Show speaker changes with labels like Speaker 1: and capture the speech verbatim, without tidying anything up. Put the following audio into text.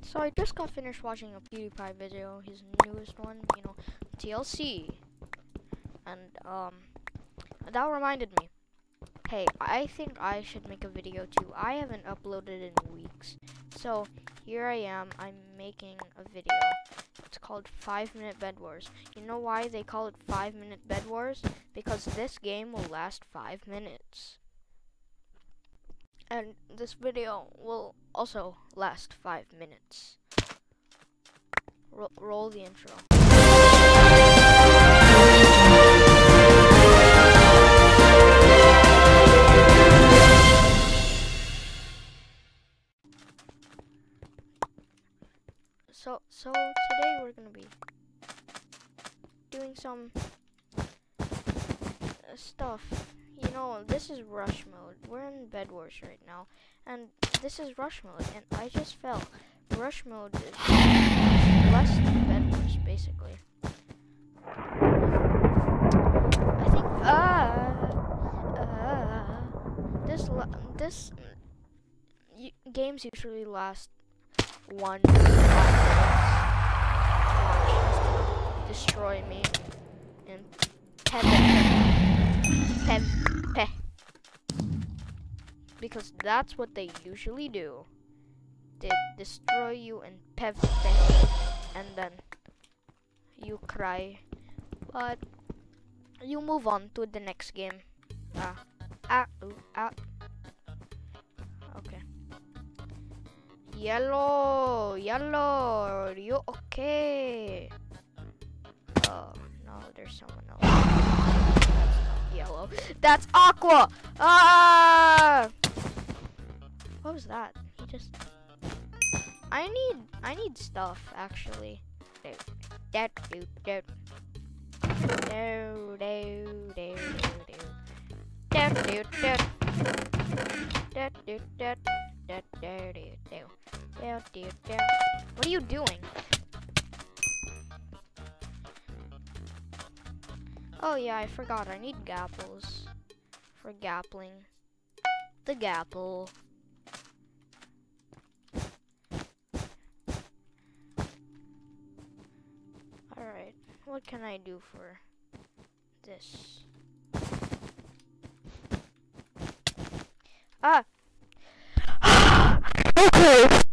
Speaker 1: So I just got finished watching a PewDiePie video, his newest one, you know, T L C. And um that reminded me. Hey, I think I should make a video too. I haven't uploaded in weeks. So here I am, I'm making a video. It's called five minute Bed Wars. You know why they call it five minute Bed Wars? Because this game will last five minutes. And this video will also last five minutes. Ro roll the intro. So, so today we're gonna be doing some uh, stuff. You know, this is rush mode. We're in Bed Wars right now, and this is rush mode, and I just fell. Rush mode is less than Bed Wars, basically. I think, uh, uh, this, this, y games usually last one to five minutes. Destroy me in ten Pe pe. Because that's what they usually do. They destroy you in pev pe, and then you cry, but you move on to the next game. Ah, ah, ooh, ah. Okay. Yellow, yellow, are you okay? Oh no, there's someone else. That's not yellow. That's aqua. Ah! What was that? He just. I need. I need stuff actually. That do do do do do do. That do do. That do do. That do do do. That do do. What are you doing? Oh yeah, I forgot. I need gapples for gappling. The gapple. Alright, what can I do for this? Ah! Okay.